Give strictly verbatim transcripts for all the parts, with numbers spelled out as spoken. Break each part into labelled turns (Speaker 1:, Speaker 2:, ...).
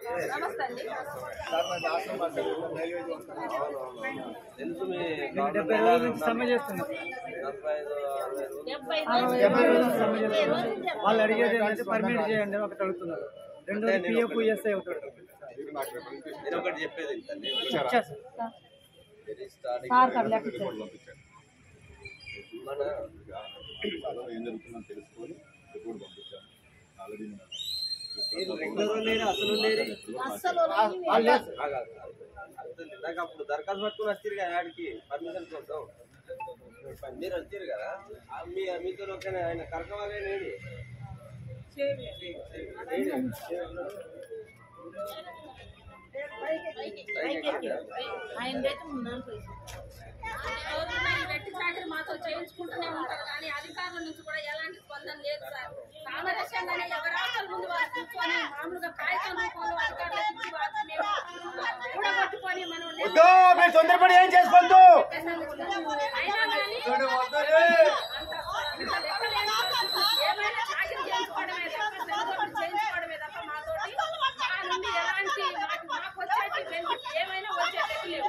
Speaker 1: డెబ్బై రోజుల నుంచి సమ్మె చేస్తున్నారు. డెబ్బై రోజుల సమ్మె చేస్తున్నారు. వాళ్ళు అడిగేది ఏంటంటే పర్మిట్ చేయండి ఒకటి అడుగుతున్నారు. రెండోది పిఎఫ్ ఈఎస్ఐ అవుతాడు.
Speaker 2: అప్పుడు దరఖాస్తు పట్టుకుని వచ్చారు కదా ఆడికి పర్మిషన్ కోసం మీరు వచ్చారు కదా మీ మీతో ఆయన కరకవాలేనేది
Speaker 3: పెట్టి చాకరీ మాతో చేయించుకుంటూనే ఉంటారు కానీ అధికారుల నుంచి కూడా ఎలాంటి స్పందన లేదు సార్. సామరస్యంగానే ఎవరి ఆటల ముందు వారు కూర్చొని మామూలుగా కాగితం రూపంలో అధికారులకు ఇచ్చి వాటిని మేము కూడా పట్టుకొని మనం
Speaker 2: తొందరపడి ఏం చేసుకోవద్దు
Speaker 3: అయినా కానీ ఏమైనా చాకరీ చేయించుకోవడమే తప్ప చేయించుకోవడమే తప్ప మాతోటి ఆ నుండి ఎలాంటి మాకు మాకు వచ్చేటి ఏమైనా వచ్చేటట్టు లేవు.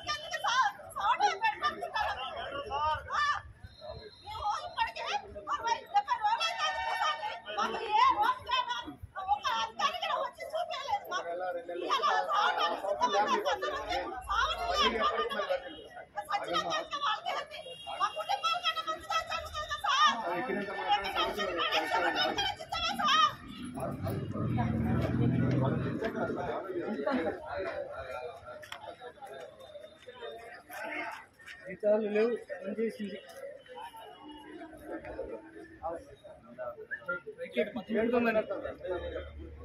Speaker 1: జీతాలు లేవు పని చేసింది ఏడు వందలు